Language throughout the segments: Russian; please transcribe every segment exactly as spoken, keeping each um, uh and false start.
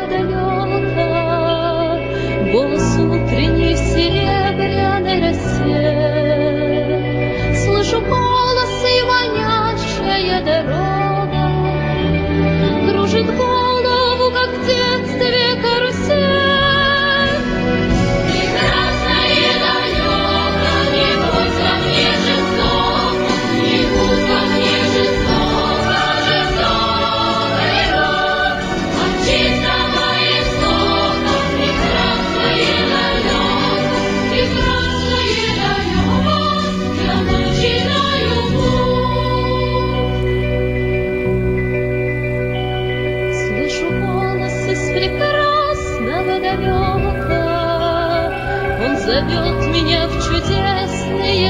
далека, голос утренний в серебряной росе. Слышу голос и манящая дорога, кружит голову, как в детстве карусель. Зовет меня в чудесные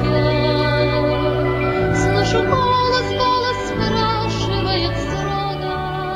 края. Слышу голос, голос спрашивает строго.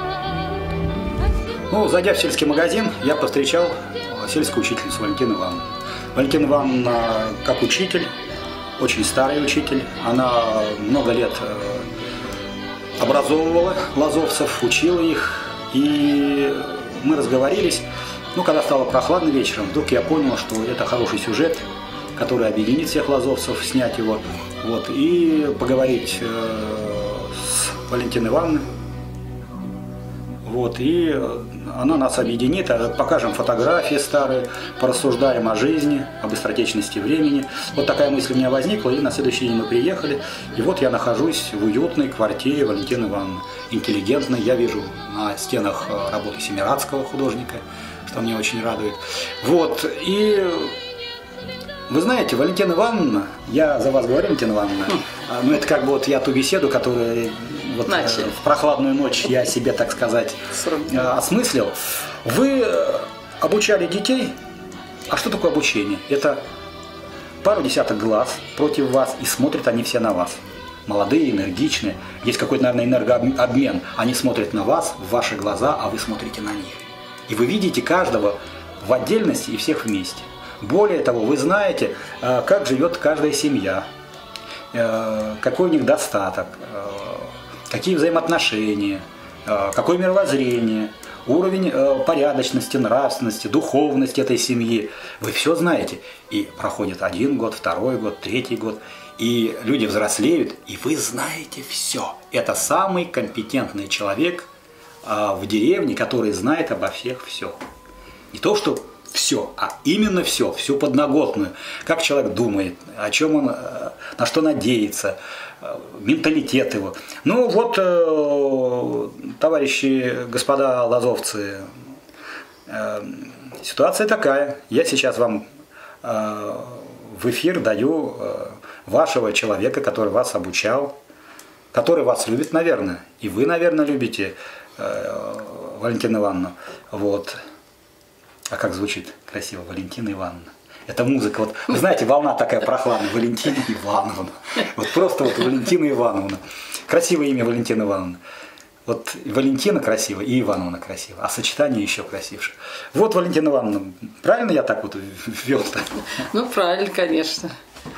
Ну, зайдя в сельский магазин, я повстречал сельскую учительницу Валентину Ивановну. Валентина Ивановна как учитель, очень старый учитель. Она много лет образовывала лазовцев, учила их. И мы разговорились. Ну, когда стало прохладно вечером, вдруг я понял, что это хороший сюжет, который объединит всех лазовцев, снять его, вот, и поговорить э, с Валентиной Ивановной. Вот, и она нас объединит, покажем фотографии старые, порассуждаем о жизни, об быстротечности времени. Вот такая мысль у меня возникла, и на следующий день мы приехали, и вот я нахожусь в уютной квартире Валентины Ивановны, интеллигентной. Я вижу на стенах работы семирадского художника, что меня очень радует. Вот, и вы знаете, Валентина Ивановна, я за вас говорю, Валентина Ивановна, ну это как бы вот я ту беседу, которую вот в прохладную ночь я себе, так сказать, осмыслил. Вы обучали детей, а что такое обучение? Это пару десяток глаз против вас, и смотрят они все на вас. Молодые, энергичные, есть какой-то, наверное, энергообмен. Они смотрят на вас, в ваши глаза, а вы смотрите на них. И вы видите каждого в отдельности и всех вместе. Более того, вы знаете, как живет каждая семья, какой у них достаток, какие взаимоотношения, какое мировоззрение, уровень порядочности, нравственности, духовности этой семьи. Вы все знаете. И проходит один год, второй год, третий год, и люди взрослеют, и вы знаете все. Это самый компетентный человек в деревне, который знает обо всех все. Не то, что все, а именно все, всю подноготную. Как человек думает, о чем он, на что надеется, менталитет его. Ну вот, товарищи, господа лазовцы, ситуация такая. Я сейчас вам в эфир даю вашего человека, который вас обучал, который вас любит, наверное. И вы, наверное, любите Валентину Ивановну. Вот. А как звучит красиво, Валентина Ивановна. Это музыка. Вот, вы знаете, волна такая прохладная. Валентина Ивановна. Вот просто вот Валентина Ивановна. Красивое имя Валентина Ивановна. Вот Валентина красиво и Ивановна красиво. А сочетание еще красивше. Вот, Валентина Ивановна, правильно я так вот ввел-то? Ну, правильно, конечно.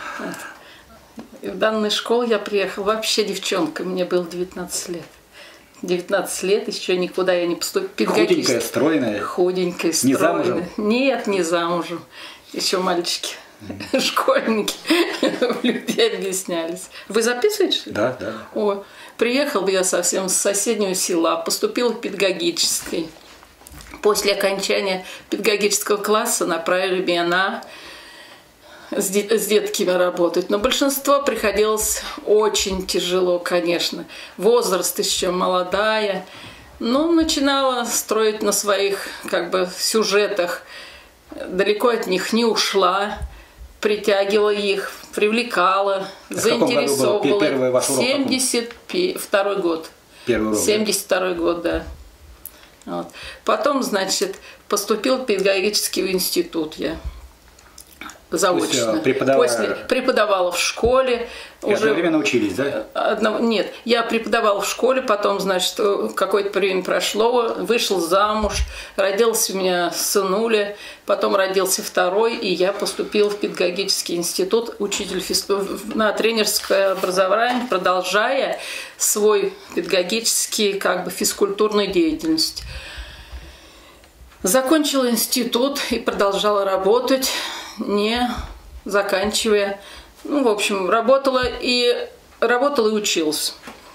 В данную школу я приехала вообще девчонкой. Мне было девятнадцать лет. девятнадцать лет, еще никуда я не поступила. Худенькая, стройная? Худенькая, стройная. Не замужем? Нет, не замужем. Еще мальчики, mm. школьники, люди объяснялись. Вы записываете? Да, да. О, приехала я совсем с соседнего села, поступила в педагогический. После окончания педагогического класса направили меня на с детками работать. Но большинство приходилось очень тяжело, конечно. Возраст еще молодая. Но начинала строить на своих как бы сюжетах. Далеко от них не ушла. Притягивала их, привлекала, а заинтересовывала. семьдесят второй год. Первый урок, семьдесят второй да? год, да. Вот. Потом, значит, поступил в педагогический институт я. Заочно. Есть, преподавала... После преподавала в школе. И уже... одновременно учились, да? Одно... Нет, я преподавала в школе, потом, значит, какое-то время прошло, вышел замуж, родился у меня сынуля, потом родился второй, и я поступила в педагогический институт, учитель физ... на тренерское образование, продолжая свой педагогический, как бы, физкультурную деятельность. Закончила институт и продолжала работать, не заканчивая. Ну, в общем, работала и работала и училась.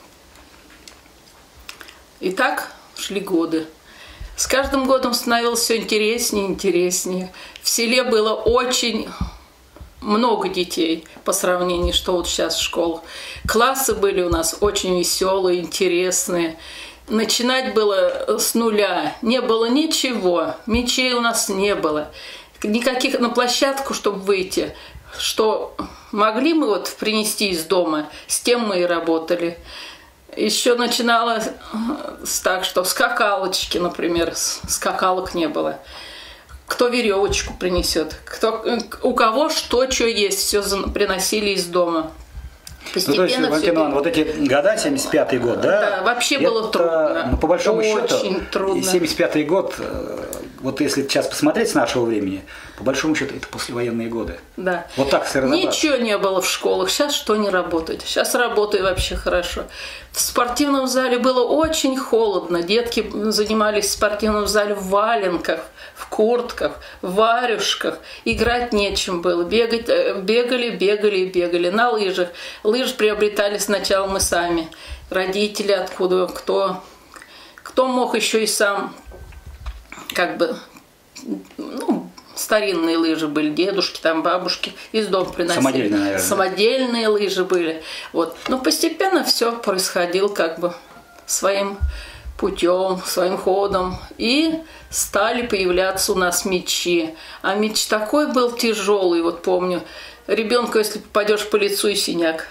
И так шли годы. С каждым годом становилось все интереснее и интереснее. В селе было очень много детей по сравнению, что вот сейчас в школах. Классы были у нас очень веселые, интересные. Начинать было с нуля. Не было ничего. Мячей у нас не было. Никаких на площадку, чтобы выйти. Что могли мы вот принести из дома, с тем мы и работали. Еще начинала с так, что скакалочки, например, скакалок не было. Кто веревочку принесет, кто, у кого что, что есть, все приносили из дома. Ну, то есть, Валентина Ивановна, вот эти года, семьдесят пятый год, да? Да, вообще это, было трудно. Ну, по большому Очень счету, трудно. семьдесят пятый год, вот если сейчас посмотреть с нашего времени, по большому счету, это послевоенные годы. Да. Вот так все разобраться. Ничего не было в школах. Сейчас что не работает? Сейчас работаю вообще хорошо. В спортивном зале было очень холодно. Детки занимались в спортивном зале в валенках, в куртках, в варежках. Играть нечем было. Бегать, бегали, бегали и бегали. На лыжах. Лыжи приобретали сначала мы сами. Родители откуда, кто, кто мог еще и сам, как бы, ну, старинные лыжи были, дедушки, там бабушки из дома приносили. Самодельные, наверное. Самодельные лыжи были. Вот. Но постепенно все происходило как бы своим путем, своим ходом. И стали появляться у нас мячи. А мяч такой был тяжелый, вот помню. Ребенку, если попадешь по лицу, и синяк.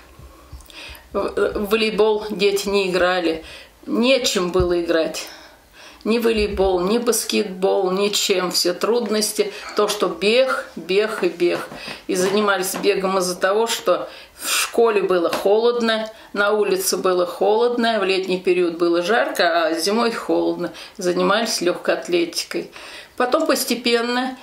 В волейбол дети не играли. Нечем было играть. Ни волейбол, ни баскетбол, ничем. Все трудности. То, что бег, бег и бег. И занимались бегом из-за того, что в школе было холодно, на улице было холодно, в летний период было жарко, а зимой холодно. Занимались легкой атлетикой. Потом постепенно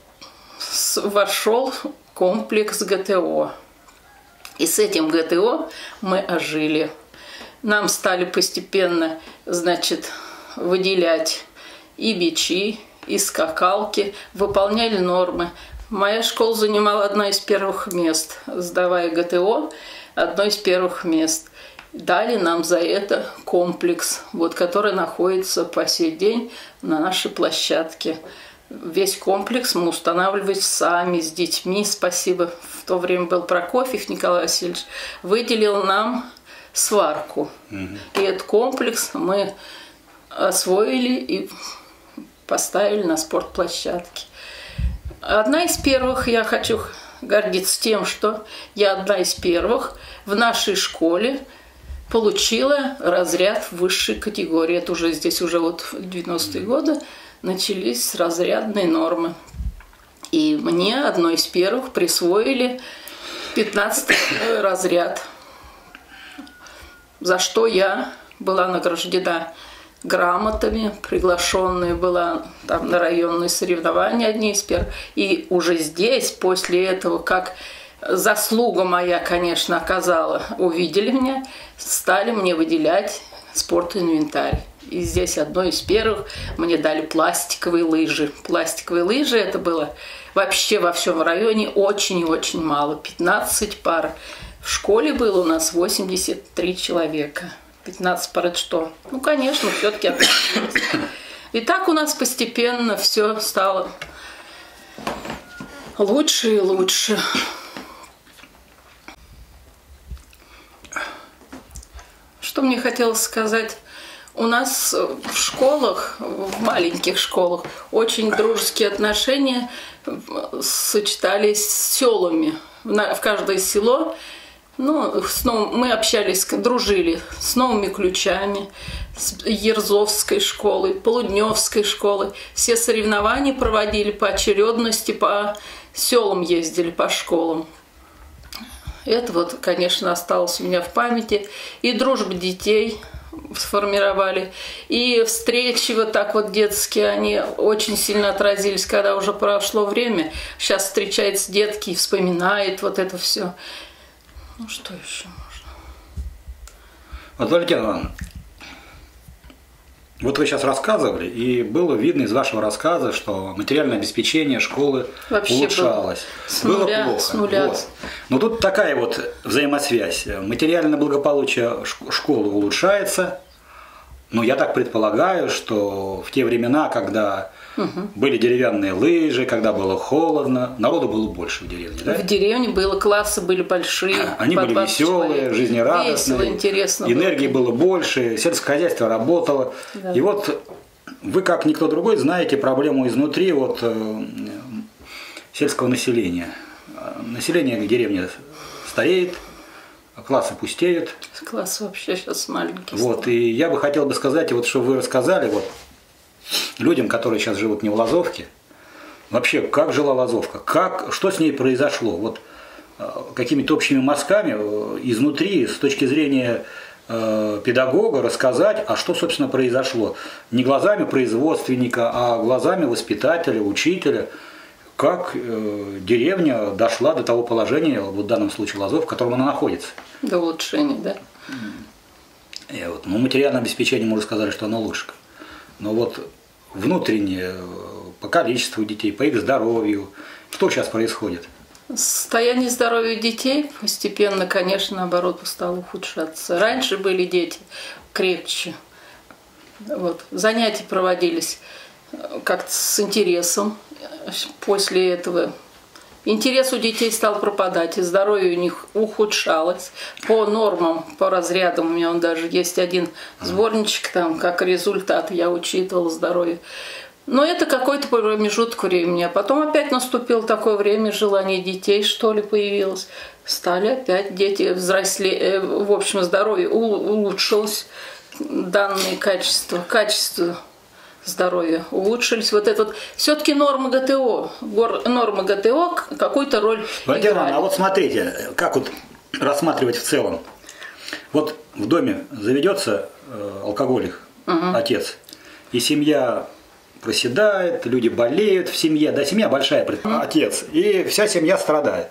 вошел комплекс ГТО. И с этим ГТО мы ожили. Нам стали постепенно, значит, выделять и бичи, и скакалки, выполняли нормы. Моя школа занимала одно из первых мест, сдавая ГТО, одно из первых мест. Дали нам за это комплекс, вот, который находится по сей день на нашей площадке. Весь комплекс мы устанавливали сами, с детьми. Спасибо. В то время был Прокофьев Николай Васильевич. Выделил нам сварку. Mm-hmm. И этот комплекс мы освоили и поставили на спортплощадке. Одна из первых, я хочу гордиться тем, что я одна из первых в нашей школе получила разряд высшей категории. Это уже здесь уже вот в девяностые годы начались разрядные нормы. И мне одной из первых присвоили пятнадцатый разряд, за что я была награждена грамотами, приглашенная была там на районные соревнования одни из первых. И уже здесь, после этого, как заслуга моя, конечно, оказала, увидели меня, стали мне выделять спортинвентарь. И здесь одной из первых мне дали пластиковые лыжи. Пластиковые лыжи это было вообще во всем районе очень и очень мало. пятнадцать пар. В школе было у нас восемьдесят три человека. пятнадцать пар это что? Ну, конечно, все-таки. И так у нас постепенно все стало лучше и лучше. Что мне хотелось сказать? У нас в школах, в маленьких школах, очень дружеские отношения сочетались с селами. В каждое село, ну, с новым, мы общались, дружили с Новыми Ключами, с Ерзовской школой, Полудневской школой. Все соревнования проводили по очередности, по селам ездили, по школам. Это вот, конечно, осталось у меня в памяти. И дружба детей сформировали. И встречи вот так вот детские, они очень сильно отразились, когда уже прошло время. Сейчас встречаются детки и вспоминают вот это все. Ну, что еще можно? Вот, Валентина Ивановна, Вот вы сейчас рассказывали, и было видно из вашего рассказа, что материальное обеспечение школы вообще улучшалось. Было, с было нуля, плохо. С нуля. Вот. Но тут такая вот взаимосвязь. Материальное благополучие школы улучшается, но я так предполагаю, что в те времена, когда угу. были деревянные лыжи, когда было холодно, народу было больше в деревне, да? В деревне было, классы были большие. Они были веселые, человек. жизнерадостные. Весело, интересно. Энергии было. было больше, сельское хозяйство работало. Да. И вот вы, как никто другой, знаете проблему изнутри вот, э, сельского населения. Население деревни стареет, классы пустеют. Класс вообще сейчас маленький. Вот, стал. и я бы хотел бы сказать, вот, что вы рассказали вот, людям, которые сейчас живут не в Лазовке, вообще, как жила Лазовка, как, что с ней произошло, вот какими-то общими мазками изнутри, с точки зрения э, педагога, рассказать, а что, собственно, произошло. Не глазами производственника, а глазами воспитателя, учителя, как э, деревня дошла до того положения, вот в данном случае Лазов, в котором она находится. До улучшения, да. И вот, ну, материальное обеспечение, мы уже сказали, что оно лучше. Но вот внутреннее, по количеству детей, по их здоровью, что сейчас происходит? Состояние здоровья детей постепенно, конечно, наоборот, стало ухудшаться. Раньше были дети крепче. Вот. Занятия проводились как-то с интересом. После этого интерес у детей стал пропадать, и здоровье у них ухудшалось по нормам, по разрядам. У меня он даже есть один сборничек, там, как результат, я учитывала здоровье. Но это какой-то промежуток времени. А потом опять наступило такое время, желание детей, что ли, появилось. Стали опять дети взрослее, в общем, здоровье улучшилось, данные качества, качество здоровья улучшились. Вот это вот, все-таки норма ГТО, норма ГТО какую-то роль играли. А вот смотрите, как вот рассматривать в целом. Вот в доме заведется алкоголик, угу. отец, и семья проседает, люди болеют в семье, да, семья большая, mm. отец, и вся семья страдает.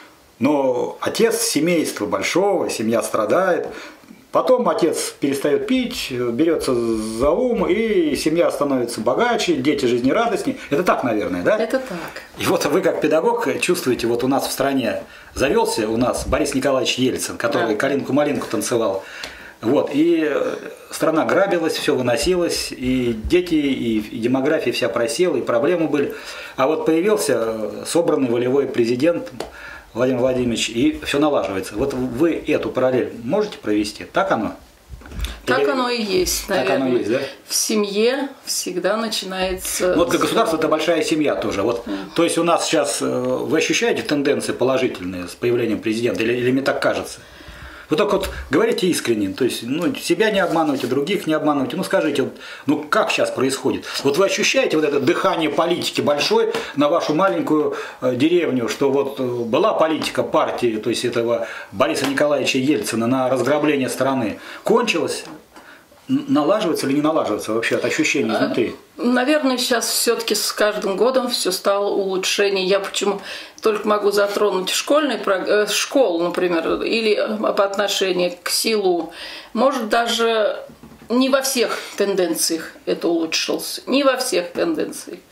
Но отец семейства большого, семья страдает, потом отец перестает пить, берется за ум, и семья становится богаче, дети жизнерадостнее. Это так, наверное, да? Это так. И вот вы как педагог чувствуете, вот у нас в стране завелся у нас Борис Николаевич Ельцин, который да. калинку-малинку танцевал. Вот, и страна грабилась, все выносилось, и дети, и демография вся просела, и проблемы были. А вот появился собранный волевой президент Владимир Владимирович, и все налаживается. Вот вы эту параллель можете провести? Так оно? Так Или... оно и есть, наверное. Так оно есть, да? В семье всегда начинается... Вот для государства это большая семья тоже. Вот, mm. То есть у нас сейчас, вы ощущаете тенденции положительные с появлением президента, или, или мне так кажется? Вы только вот говорите искренне, то есть ну, себя не обманывайте, других не обманывайте. Ну скажите, вот, ну как сейчас происходит? Вот вы ощущаете вот это дыхание политики большой на вашу маленькую э, деревню, что вот э, была политика партии, то есть этого Бориса Николаевича Ельцина на разграбление страны, кончилась? Налаживается или не налаживается вообще от ощущений изнутри? Наверное, сейчас все-таки с каждым годом все стало улучшение. Я почему только могу затронуть школьный, школу, например, или по отношению к селу. Может, даже не во всех тенденциях это улучшилось. Не во всех тенденциях.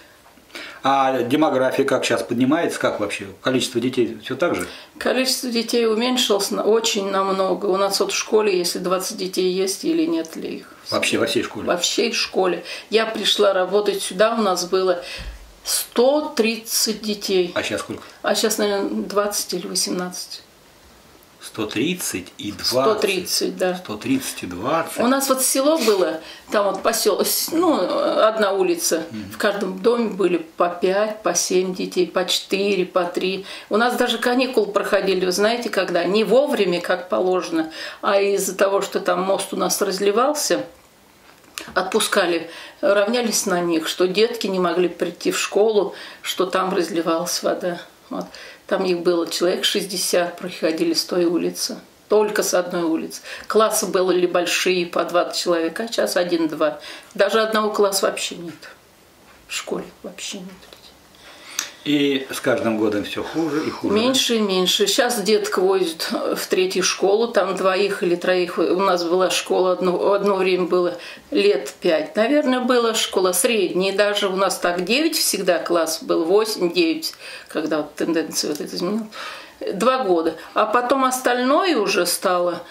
А демография как сейчас поднимается? Как вообще? Количество детей все так же? Количество детей уменьшилось очень намного. У нас вот в школе, если двадцать детей есть или нет ли их. Вообще во всей школе? Во всей школе. Я пришла работать сюда, у нас было сто тридцать детей. А сейчас сколько? А сейчас, наверное, двадцать или восемнадцать. сто тридцать и двадцать. сто тридцать, да. сто тридцать и двадцать. У нас вот село было, там вот поселок, ну, одна улица. Mm-hmm. В каждом доме были по пять, по семь детей, по четыре, по три. У нас даже каникулы проходили, вы знаете, когда? Не вовремя, как положено, а из-за того, что там мост у нас разливался, отпускали, равнялись на них, что детки не могли прийти в школу, что там разливалась вода. Вот. Там их было человек шестьдесят, проходили с той улицы. Только с одной улицы. Классы были большие, по двадцать человек, а сейчас один-два. Даже одного класса вообще нет. В школе вообще нет. И с каждым годом все хуже и хуже. Меньше и меньше. Сейчас детка возит в третью школу, там двоих или троих. У нас была школа, одно, одно время было лет пять, наверное, была школа средняя. Даже у нас так девять всегда класс был, восемь-девять, когда вот тенденция вот эта изменилась. Два года. А потом остальное уже стало...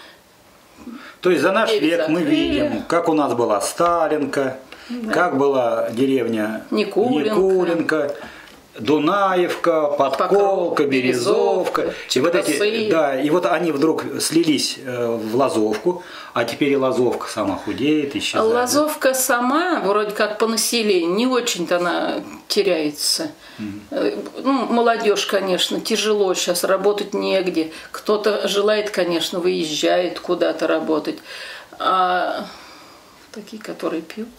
То есть за наш век мы видим, как у нас была Сталинка, да. как была деревня Никуленко. Никуленко, Дунаевка, Подколка, Березовка. И вот, эти, да, и вот они вдруг слились в Лазовку, а теперь и Лазовка сама худеет, исчезает. Лазовка сама, вроде как по населению, не очень-то она теряется. Mm-hmm. Ну, молодежь, конечно, тяжело сейчас, работать негде. Кто-то желает, конечно, выезжает куда-то работать. А такие, которые пьют.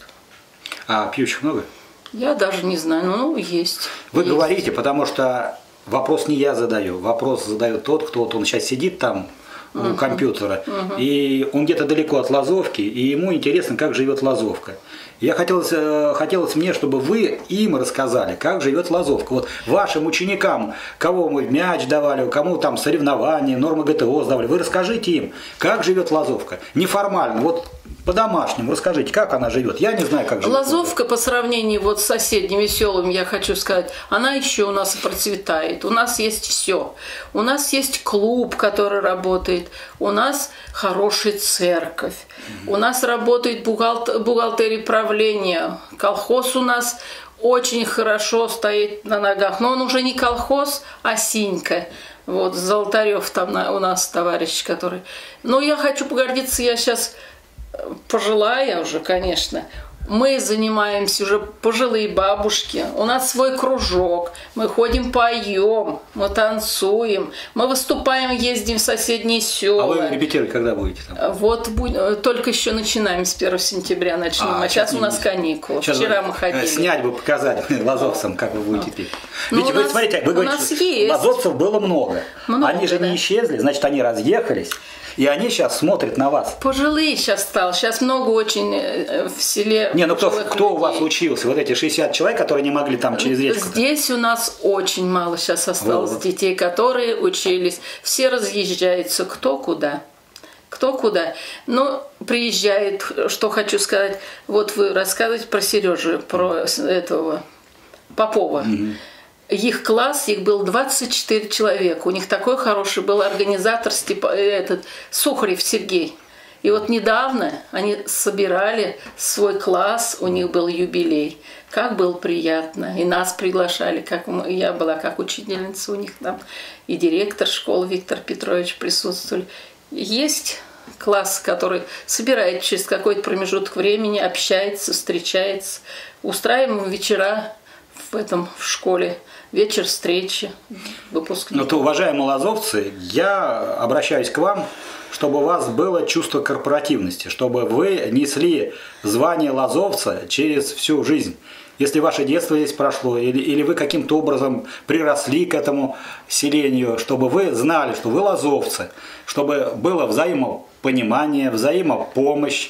А пьющих много? Я даже не знаю, ну, есть. Вы есть. говорите, потому что вопрос не я задаю, вопрос задает тот, кто вот он сейчас сидит там у uh-huh. компьютера, uh-huh. и он где-то далеко от Лазовки, и ему интересно, как живет Лазовка. Я хотелось, хотелось мне, чтобы вы им рассказали, как живет Лазовка. Вот вашим ученикам, кого мы мяч давали, кому там соревнования, нормы ГТО сдавали, вы расскажите им, как живет Лазовка. Неформально, вот по-домашнему расскажите, как она живет. Я не знаю, как живет. Лазовка по сравнению вот с соседним Веселым, я хочу сказать, она еще у нас процветает. У нас есть все. У нас есть клуб, который работает. У нас хорошая церковь. Mm-hmm. У нас работает бухгалтер, бухгалтерия правления. Колхоз у нас очень хорошо стоит на ногах. Но он уже не колхоз, а Синька. Вот Золотарев там у нас товарищ, который... Но я хочу погордиться, я сейчас... пожилая уже, конечно, мы занимаемся уже пожилые бабушки, у нас свой кружок, мы ходим, поем, мы танцуем, мы выступаем, ездим в соседние села. А вы репетировать когда будете там? Вот только еще начинаем с первого сентября начнем, а, а сейчас, сейчас у нас каникулы. Сейчас Вчера мы ходили. Снять бы, показать лазовцам, как вы будете петь. Ну, Ведь вы нас, смотрите, вы говорите, что лазовцев было много, много они же да. не исчезли, значит они разъехались. И они сейчас смотрят на вас. Пожилые сейчас стал. Сейчас много очень в селе. Не, ну кто, кто у вас учился? Вот эти шестьдесят человек, которые не могли там через речку? Здесь у нас очень мало сейчас осталось вот. детей, которые учились. Все разъезжаются кто куда. Кто куда. Но приезжает, что хочу сказать. Вот вы рассказываете про Сережу, про этого Попова. Mm-hmm. Их класс, их был двадцать четыре человека. У них такой хороший был организатор Степ... этот, Сухарев Сергей. И вот недавно они собирали свой класс, у них был юбилей. Как было приятно. И нас приглашали, как я была как учительница у них там. И директор школы Виктор Петрович присутствовали. Есть класс, который собирает через какой-то промежуток времени, общается, встречается. Устраиваем вечера в этом в школе. Вечер встречи выпускников. Ну, то, уважаемые лазовцы, я обращаюсь к вам, чтобы у вас было чувство корпоративности, чтобы вы несли звание лазовца через всю жизнь. Если ваше детство здесь прошло, или, или вы каким-то образом приросли к этому селению, чтобы вы знали, что вы лазовцы, чтобы было взаимопонимание, взаимопомощь.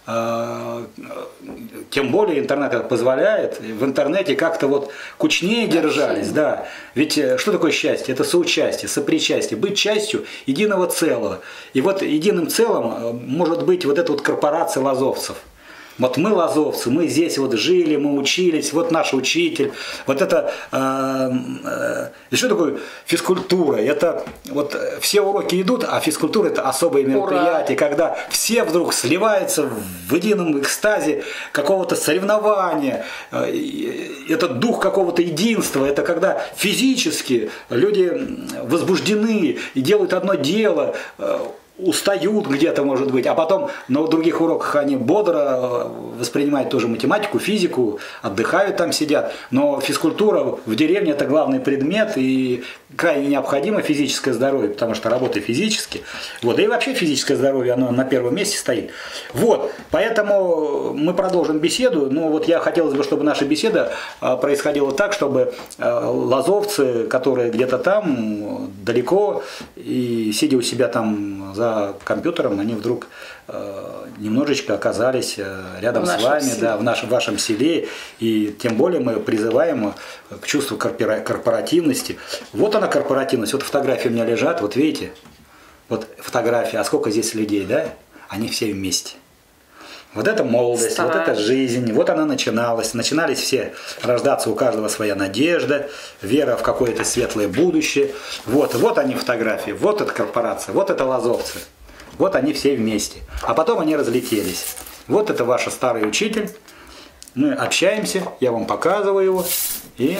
Тем более интернет это позволяет, в интернете как-то вот кучнее держались, да. Ведь что такое счастье? Это соучастие, сопричастие, быть частью единого целого. И вот единым целым может быть вот эта вот корпорация лазовцев. Вот мы лазовцы, мы здесь вот жили, мы учились, вот наш учитель. Вот это, э, э, и что такое физкультура? Это вот все уроки идут, а физкультура это особое мероприятие, Ура! Когда все вдруг сливаются в едином экстазе какого-то соревнования. Это дух какого-то единства, это когда физически люди возбуждены и делают одно дело, устают где-то, может быть, а потом на других уроках они бодро воспринимают тоже математику, физику, отдыхают там, сидят. Но физкультура в деревне – это главный предмет, и крайне необходимо физическое здоровье, потому что работа физически. Вот, да и вообще физическое здоровье, оно на первом месте стоит. Вот, поэтому мы продолжим беседу. Ну, вот я хотелось бы, чтобы наша беседа происходила так, чтобы лазовцы, которые где-то там, далеко, и сидя у себя там за компьютером, они вдруг э, немножечко оказались э, рядом в с вами, селе. да, в нашем вашем селе, и тем более мы призываем к чувству корпора- корпоративности. Вот она корпоративность, вот фотографии у меня лежат, вот видите, вот фотографии, а сколько здесь людей, да? Они все вместе. Вот это молодость, Стараюсь. вот это жизнь, вот она начиналась. Начинались все рождаться, у каждого своя надежда, вера в какое-то светлое будущее. Вот, вот они фотографии, вот эта корпорация, вот это лазовцы. Вот они все вместе. А потом они разлетелись. Вот это ваш старый учитель. Мы общаемся, я вам показываю его. И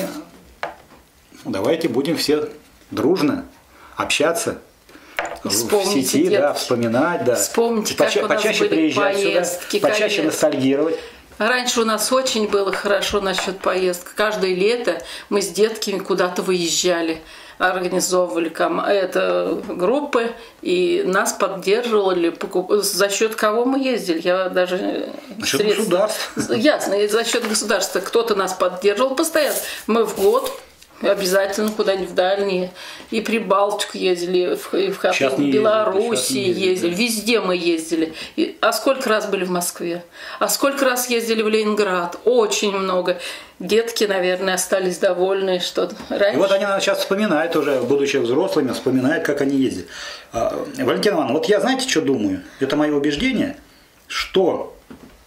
давайте будем все дружно общаться. Вспомните, в сети, детки. да, вспоминать, да. Вспомните, как Поча- у нас почаще были приезжать поездки, сюда, почаще конечно. ностальгировать. Раньше у нас очень было хорошо насчет поездок. Каждое лето мы с детками куда-то выезжали, организовывали ком- это, группы, и нас поддерживали. покуп- За счет кого мы ездили? Я даже... За счет средств- государства. Ясно, и за счет государства. Кто-то нас поддерживал постоянно. Мы в год обязательно куда-нибудь в дальние. И при Балтику ездили, в, и в, Сейчас в не ездят, Белоруссии сейчас не ездят, ездили. да. Везде мы ездили. И, а сколько раз были в Москве? А сколько раз ездили в Ленинград? Очень много. Детки, наверное, остались довольны, что раньше... И вот они наверное, сейчас вспоминают уже, будучи взрослыми, вспоминают, как они ездят. А, Валентина Ивановна, вот я знаете, что думаю? Это мое убеждение, что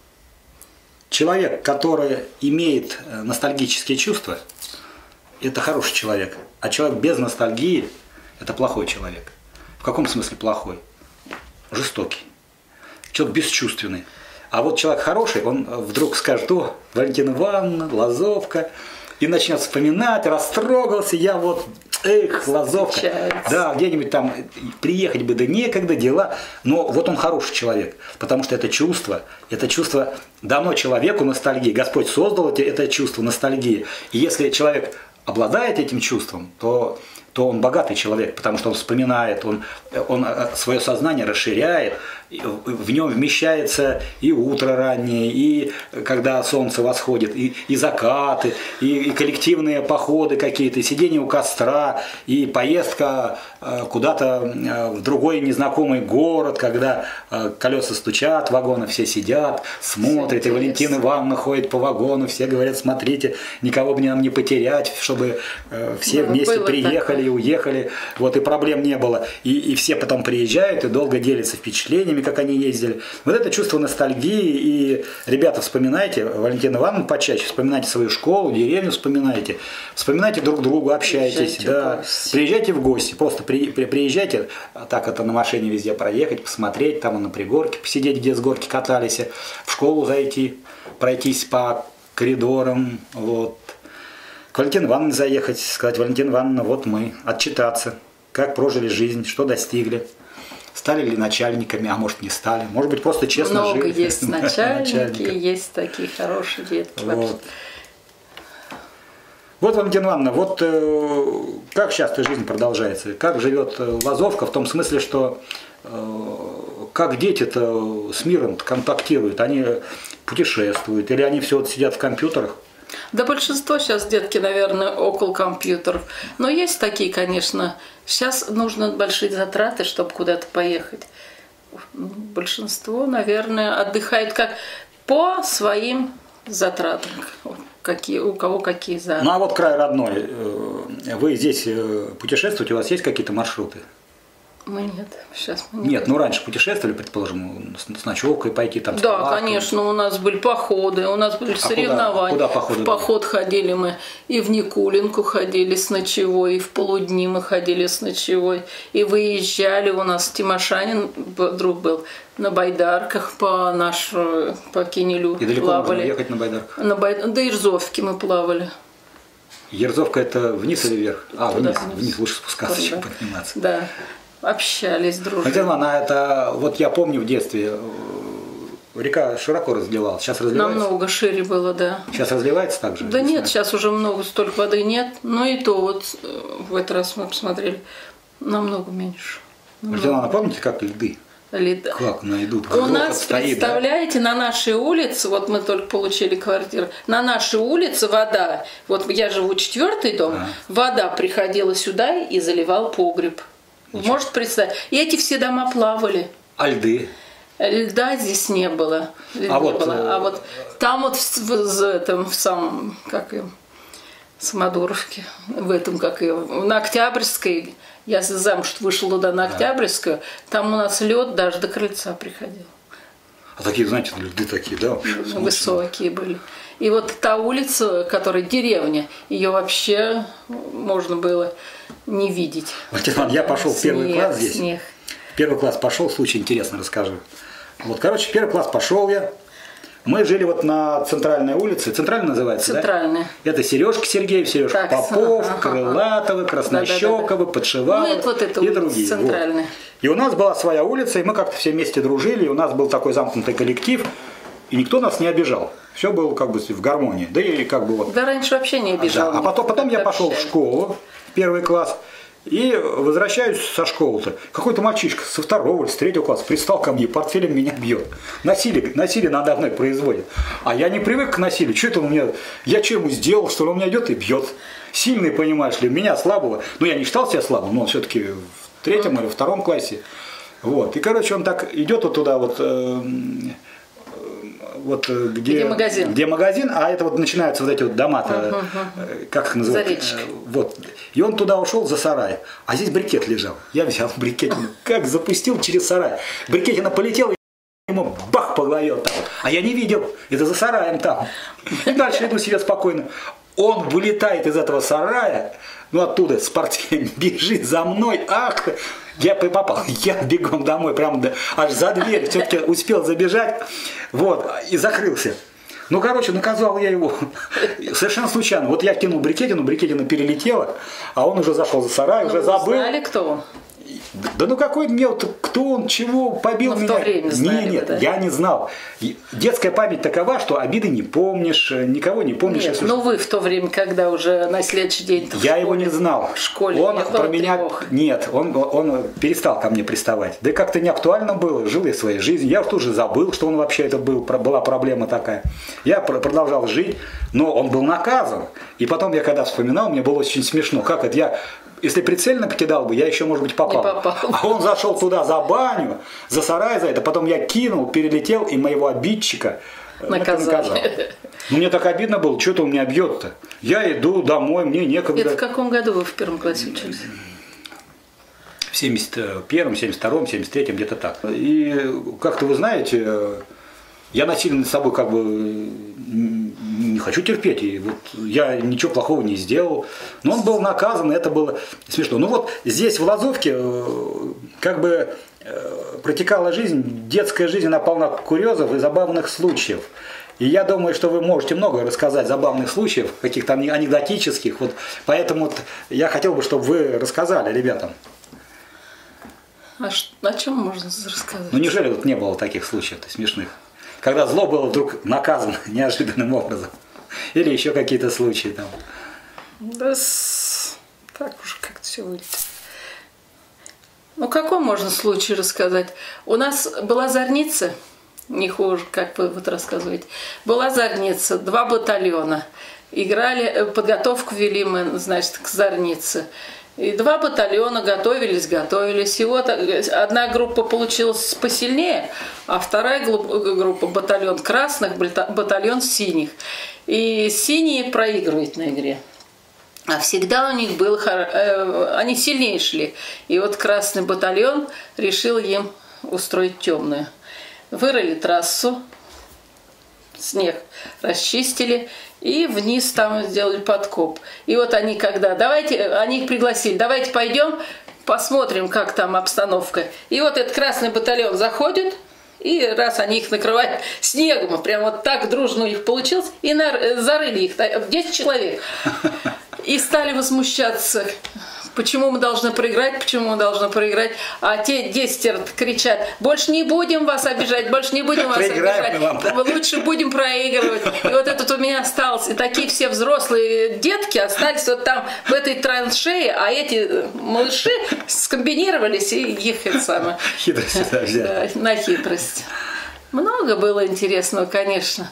человек, который имеет ностальгические чувства, это хороший человек. А человек без ностальгии – это плохой человек. В каком смысле плохой? Жестокий. Человек бесчувственный. А вот человек хороший, он вдруг скажет: о, Валентина Ивановна, Лазовка, и начнет вспоминать, растрогался, я вот, эх, Лазовка. Встречается. Да, где-нибудь там приехать бы, да некогда, дела. Но вот он хороший человек, потому что это чувство, это чувство дано человеку ностальгии. Господь создал это, это чувство ностальгии. И если человек обладает этим чувством, то, то он богатый человек, потому что он вспоминает, он, он свое сознание расширяет, в нем вмещается и утро раннее, и когда солнце восходит, и, и закаты, и, и коллективные походы какие-то, и сидение у костра, и поездка куда-то в другой незнакомый город, когда колеса стучат, вагоны все сидят, смотрят, и Валентина Ивановна ходит по вагону, все говорят: смотрите, никого бы нам не потерять, чтобы все Да, вместе было приехали такое. и уехали, вот, и проблем не было. И, и все потом приезжают и долго делятся впечатлениями, как они ездили. Вот это чувство ностальгии. И, ребята, вспоминайте, Валентина Ивановна почаще, вспоминайте свою школу, деревню вспоминайте, вспоминайте друг друга, общайтесь. Приезжайте да. в гости. Приезжайте в гости, просто при, при- приезжайте, так это на машине везде проехать, посмотреть, там на пригорке посидеть, где с горки катались, в школу зайти, пройтись по коридорам, вот. К Валентине Ивановне заехать, сказать: Валентина Ивановна, вот мы, отчитаться, как прожили жизнь, что достигли, стали ли начальниками, а может не стали, может быть просто честно Много жили. есть начальники, Начальников. есть такие хорошие детки. вообще. Вот. Вот, Валентина Ивановна, вот э, как часто жизнь продолжается, как живет э, Лазовка, в том смысле, что э, как дети-то с миром контактируют, они путешествуют, или они все вот сидят в компьютерах? Да большинство сейчас детки, наверное, около компьютеров. Но есть такие, конечно. Сейчас нужны большие затраты, чтобы куда-то поехать. Большинство, наверное, отдыхает как по своим затратам. Какие, у кого какие затраты. Ну а вот край родной, вы здесь путешествуете, у вас есть какие-то маршруты? Мы нет, сейчас мы нет. Нет, ну раньше путешествовали, предположим, с, с ночевкой пойти там. С Да, палаткой. конечно, у нас были походы, у нас были А соревнования. куда- куда походы в поход ходили мы и в Никулинку ходили с ночевой, и в Полудни мы ходили с ночевой, и выезжали. У нас Тимошанин друг был на байдарках по нашу по Кинелю И далеко плавали. можно ехать на байдарках? На бай... До Ирзовки мы плавали. Ерзовка это вниз или вверх? А, Туда вниз, вниз. вниз лучше спускаться, Да. чем подниматься. Да, общались, дружили. Валентина Ивановна, это вот я помню в детстве, э, река широко разливалась, сейчас разливается? Намного шире было, да. Сейчас разливается так же? Да весной? нет, сейчас уже много, столько воды нет. Но и то вот э, в этот раз мы посмотрели, намного меньше. Валентина Ивановна, помните, как льды? Леда. Как найдут? У Грохот нас, стоит, да? представляете, на нашей улице, вот мы только получили квартиру, на нашей улице вода, вот я живу четвертый дом, А. вода приходила сюда и заливала погреб. Может представить. И эти все дома плавали. А льды? Льда здесь не было. А, не вот, было. А вот там вот в, в, в этом в самом, как ее, Самодуровке, в этом, как ее, на Октябрьской, я замуж вышла туда на Октябрьскую, да. Там у нас лед даже до крыльца приходил. А такие, знаете, льды такие, да? Высокие были. И вот та улица, которая деревня, ее вообще можно было не видеть. Ватиман, я пошел в первый класс здесь. Снег. В первый класс пошел, случай интересно расскажу. Вот, короче, в первый класс пошел я. Мы жили вот на центральной улице. Центральная называется, Центральная. Да? Это Сережка Сергеев, Сережка так, Попов, ага, Крылатовы, Краснощековы, да, да, да. Подшиваловы ну, вот и другие. Центральная. Вот. И у нас была своя улица, и мы как-то все вместе дружили, и у нас был такой замкнутый коллектив, и никто нас не обижал. Все было как бы в гармонии. Да и как бы вот. Да раньше вообще не обижал. Да. А потом, потом я пошел в школу, в первый класс, и возвращаюсь со школы-то. Какой-то мальчишка со второго или с третьего класса пристал ко мне, портфелем меня бьет. Насилие, насилие надо мной производит. А я не привык к насилию. Что это у меня? Я что ему сделал, что он меня идет и бьет? Сильный, понимаешь ли, меня слабого. Ну, я не считал себя слабым, но он все-таки в третьем или втором классе. Вот. И, короче, он так идет вот туда вот. Э, вот где, где магазин. Где магазин, а это вот начинаются вот эти вот дома-то, uh-huh. как их называют? Заречки. Вот. И он туда ушел за сарай, а здесь брикет лежал. Я взял брикетину, как запустил через сарай. Брикетина полетела, ему бах по голове вот так. А я не видел, это за сараем там. И дальше иду себе спокойно. Он вылетает из этого сарая, ну оттуда с портфелем бежит за мной, ах, я попал, я бегом домой, прям до, аж за дверь, все-таки успел забежать, вот, и закрылся. Ну, короче, наказал я его совершенно случайно. Вот я кинул брикетину, брикетина перелетела, а он уже зашел за сарай, ну, уже забыл. Знали, кто он? Да ну какой мне, вот, кто он, чего, побил ну, меня? В то время знали, нет, нет, да? Я не знал. Детская память такова, что обиды не помнишь, никого не помнишь. Нет, ну вы в то время, когда уже на следующий день... Я его не знал. В школе он не про меня тревог. Нет, он, он перестал ко мне приставать. Да и как-то не актуально было, жил я своей жизнью. Я тут же забыл, что он вообще это был, была проблема такая. Я продолжал жить, но он был наказан. И потом я когда вспоминал, мне было очень смешно. Как это я... Если прицельно покидал бы, я еще, может быть, попал. попал. А он зашел туда за баню, за сарай за это, потом я кинул, перелетел, и моего обидчика наказал. Ну, мне так обидно было, что-то он меня бьет-то. Я иду домой, мне некогда. Это в каком году вы в первом классе учились? В семьдесят первом, семьдесят втором, семьдесят третьем, где-то так. И как-то вы знаете, я насильно над собой как бы не хочу терпеть, и вот я ничего плохого не сделал, но он был наказан, и это было смешно. Ну вот здесь в Лазовке как бы протекала жизнь, детская жизнь, она полна курьезов и забавных случаев. И я думаю, что вы можете много рассказать забавных случаев, каких-то анекдотических, вот, поэтому вот я хотел бы, чтобы вы рассказали ребятам. А что, о чем можно рассказать? Ну неужели вот не было таких случаев-то смешных? Когда зло было вдруг наказано неожиданным образом. Или еще какие-то случаи там. Да с... так уж как-то все выйдет. Ну какой можно случай рассказать? У нас была зорница, не хуже, как вы вот рассказываете. Была зорница, два батальона. Играли, подготовку вели мы, значит, к зорнице. И два батальона готовились, готовились. И вот одна группа получилась посильнее, а вторая группа, батальон красных, батальон синих. И синие проигрывают на игре. А всегда у них было... Они сильнее шли. И вот красный батальон решил им устроить темную. Вырыли трассу, снег расчистили, и вниз там сделали подкоп. И вот они когда, давайте, они их пригласили, давайте пойдем, посмотрим, как там обстановка. И вот этот красный батальон заходит, и раз они их накрывают снегом, прям вот так дружно у них получилось, и на, зарыли их, десять человек. И стали возмущаться. Почему мы должны проиграть, почему мы должны проиграть. А те десятеро кричат, больше не будем вас обижать, больше не будем вас обижать, вам, да? Лучше будем проигрывать. И вот этот у меня остался. И такие все взрослые детки остались вот там в этой траншее, а эти малыши скомбинировались и их это самое. Хитрость, да, взяли. Да, на хитрость. Много было интересного, конечно.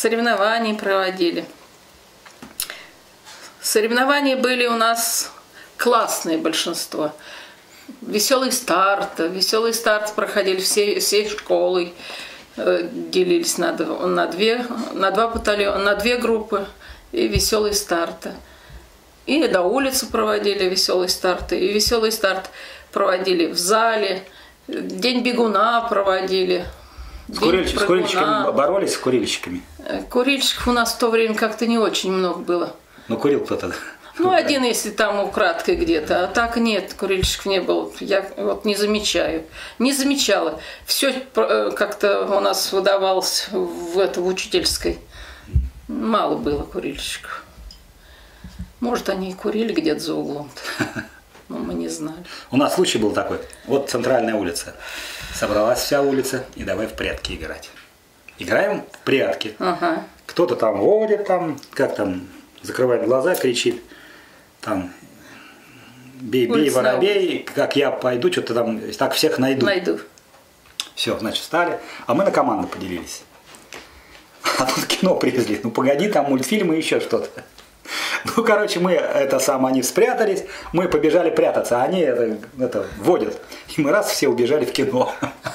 Соревнования проводили. Соревнования были у нас классное большинство. Веселый старт, веселый старт проходили все, всей школой, делились на, на, две, на два батальона, на две группы и веселый старт. И до улицы проводили веселый старт, и веселый старт проводили в зале, день бегуна проводили. С, курильщик, с курильщиками боролись с курильщиками? Курильщиков у нас в то время как-то не очень много было. Ну, курил кто-то. Ну, один, если там украдкой где-то, а так нет, курильщиков не было. Я вот не замечаю. Не замечала. Все как-то у нас выдавалось в, это, в учительской. Мало было курильщиков. Может, они и курили где-то за углом. Но мы не знали. У нас случай был такой. Вот центральная улица. Собралась вся улица и давай в прятки играть. Играем в прятки. Ага. Кто-то там водит, там, как там, закрывает глаза, кричит. Там, бей, бей, воробей, как я пойду, что-то там, так всех найду. Найду. Все, значит, встали. А мы на команду поделились. А тут кино привезли. Ну, погоди, там мультфильмы и еще что-то. Ну, короче, мы, это сам, они спрятались, мы побежали прятаться, а они это, это водят. И мы раз все убежали в кино.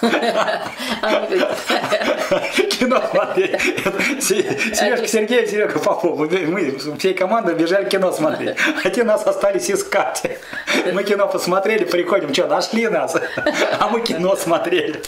Кино смотреть. Сережка Сергеев, Серега Попов. Мы всей командой бежали кино смотреть. А те нас остались искать. Мы кино посмотрели, приходим, что, нашли нас? А мы кино смотрели.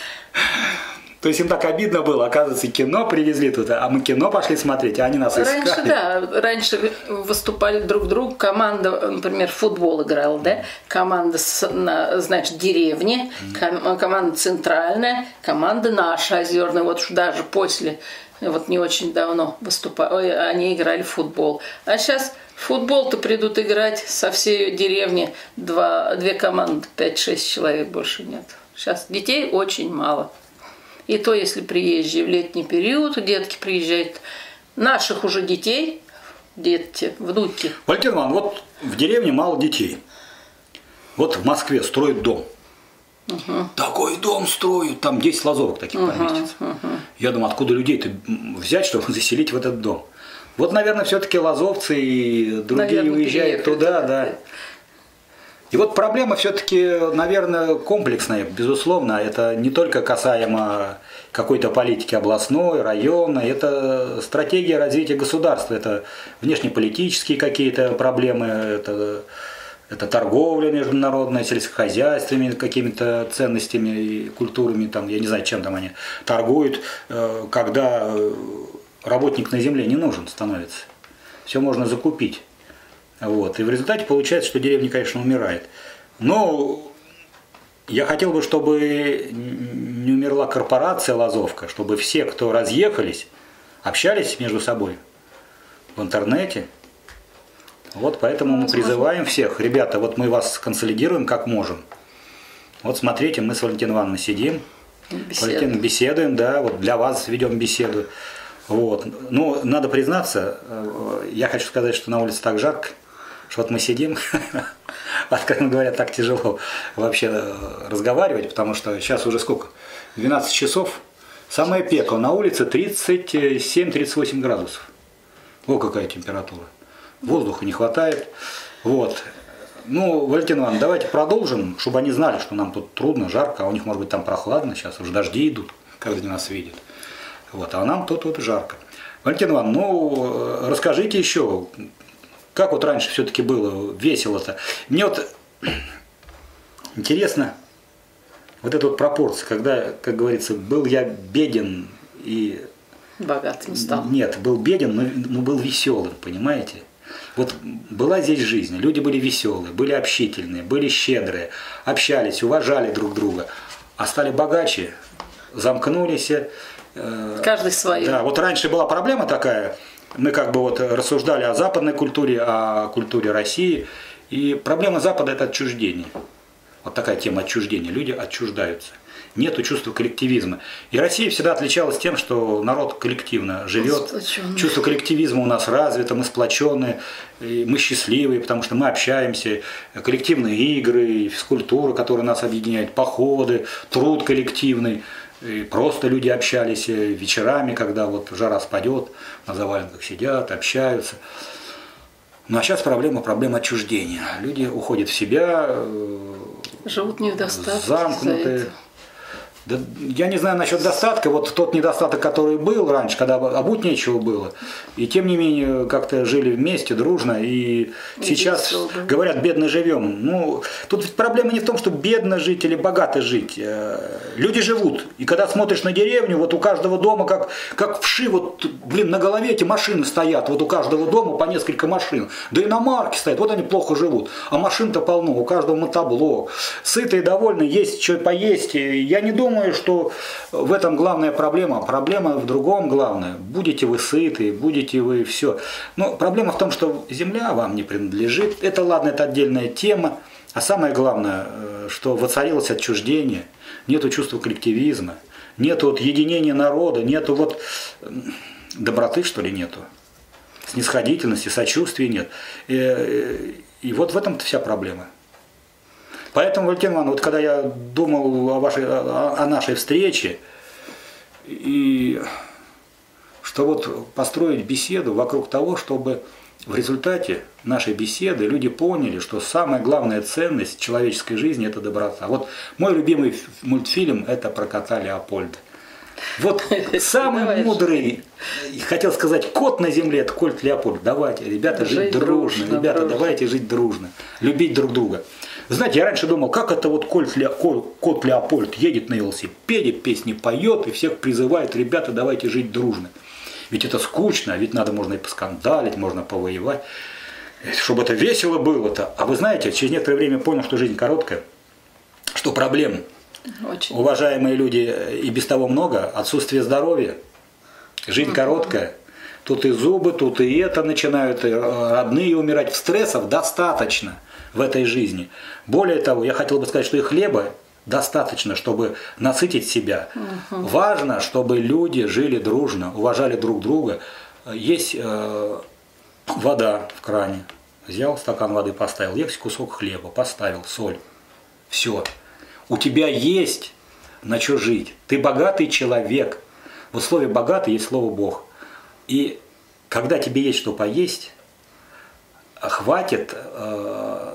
То есть им так обидно было, оказывается, кино привезли туда, а мы кино пошли смотреть, а они нас искали. Раньше, да, раньше выступали друг другу, команда, например, футбол играла, да, команда, значит, деревни, команда центральная, команда наша озерная, вот даже после, вот не очень давно выступали, они играли в футбол. А сейчас в футбол-то придут играть со всей деревни два, две команды, пять-шесть человек, больше нет. Сейчас детей очень мало. И то, если приезжие в летний период, детки приезжают, наших уже детей, дети, внуки. Валентин Иванович, вот в деревне мало детей. Вот в Москве строят дом. Угу. Такой дом строят, там десять лазовок таких угу, поместится. Угу. Я думаю, откуда людей-то взять, чтобы заселить в этот дом? Вот, наверное, все-таки лазовцы и другие наверное, уезжают туда, да. И вот проблема все-таки, наверное, комплексная, безусловно. Это не только касаемо какой-то политики областной, районной. Это стратегия развития государства. Это внешнеполитические какие-то проблемы, это, это торговля международная, сельскохозяйственными какими-то ценностями и культурами. Там, я не знаю, чем там они торгуют, когда работник на земле не нужен становится. Все можно закупить. Вот. И в результате получается, что деревня, конечно, умирает. Но я хотел бы, чтобы не умерла корпорация Лазовка, чтобы все, кто разъехались, общались между собой в интернете. Вот поэтому мы призываем всех, ребята, вот мы вас консолидируем как можем. Вот смотрите, мы с Валентиной Ивановной сидим, Валентин, беседуем, да, вот для вас ведем беседу. Вот. Ну, надо признаться, я хочу сказать, что на улице так жарко, что вот мы сидим, откровенно говоря, так тяжело вообще разговаривать, потому что сейчас уже сколько? двенадцать часов, самое пекло, на улице тридцать семь — тридцать восемь градусов. Вот какая температура. Воздуха не хватает. Вот. Ну, Валентин Иванович, давайте продолжим, чтобы они знали, что нам тут трудно, жарко, а у них, может быть, там прохладно, сейчас уже дожди идут, когда они нас видят. Вот, а нам тут вот жарко. Валентин Иванович, ну, расскажите еще, как вот раньше все-таки было, весело-то. Мне вот интересно, вот эта вот пропорция, когда, как говорится, был я беден и... Богатым стал. Нет, был беден, но, но был веселым, понимаете? Вот была здесь жизнь, люди были веселые, были общительные, были щедрые, общались, уважали друг друга, а стали богаче, замкнулись. Каждый свое. Да, вот раньше была проблема такая, мы как бы вот рассуждали о западной культуре, о культуре России, и проблема Запада – это отчуждение. Вот такая тема отчуждения, люди отчуждаются. Нету чувства коллективизма. И Россия всегда отличалась тем, что народ коллективно живет. Сплоченный. Чувство коллективизма у нас развито, мы сплоченные, мы счастливые, потому что мы общаемся. Коллективные игры, физкультура, которая нас объединяет, походы, труд коллективный. И просто люди общались вечерами, когда вот жара спадет, на заваленках сидят, общаются. Ну а сейчас проблема, проблема отчуждения. Люди уходят в себя, живут не в достатке, замкнутые. Да, я не знаю насчет достатка, вот тот недостаток, который был раньше, когда обуть нечего было, и тем не менее как-то жили вместе, дружно, и, и сейчас весело, да. Говорят, бедно живем. Ну, тут ведь проблема не в том, что бедно жить или богато жить. Люди живут, и когда смотришь на деревню, вот у каждого дома, как, как вши, вот, блин, на голове эти машины стоят, вот у каждого дома по несколько машин, да и иномарки стоят, вот они плохо живут, а машин-то полно, у каждого мотоблок, сытые, довольные, есть что поесть, я не думаю, Думаю, что в этом главная проблема. Проблема в другом главная. Будете вы сыты, будете вы все. Но проблема в том, что земля вам не принадлежит. Это ладно, это отдельная тема. А самое главное, что воцарилось отчуждение. Нету чувства коллективизма. Нету вот единения народа. Нету вот доброты, что ли, нету. Снисходительности, сочувствия нет. И, и вот в этом-то вся проблема. Поэтому, Валентин Ивановна, вот когда я думал о, вашей, о, о нашей встрече, и что вот построить беседу вокруг того, чтобы в результате нашей беседы люди поняли, что самая главная ценность человеческой жизни – это доброта. Вот мой любимый мультфильм – это про кота Леопольда. Вот самый мудрый, хотел сказать, кот на земле – это кот Леопольд. Давайте, ребята, жить, жить дружно, дружно, ребята, дружно. Давайте жить дружно, любить друг друга. Знаете, я раньше думал, как это вот кот, Ле, кот, кот Леопольд едет на велосипеде, песни поет и всех призывает, ребята, давайте жить дружно. Ведь это скучно, ведь надо, можно и поскандалить, можно повоевать, чтобы это весело было-то. А вы знаете, через некоторое время понял, что жизнь короткая, что проблем, очень. Уважаемые люди, и без того много, отсутствие здоровья, жизнь угу. короткая. Тут и зубы, тут и это начинают, и родные умирать. Стрессов достаточно в этой жизни. Более того, я хотел бы сказать, что и хлеба достаточно, чтобы насытить себя. Угу. Важно, чтобы люди жили дружно, уважали друг друга. Есть э, вода в кране. Взял стакан воды, поставил. Есть кусок хлеба, поставил, соль. Все. У тебя есть на что жить. Ты богатый человек. В слове «богатый» есть слово «Бог». И когда тебе есть что поесть, хватит, э,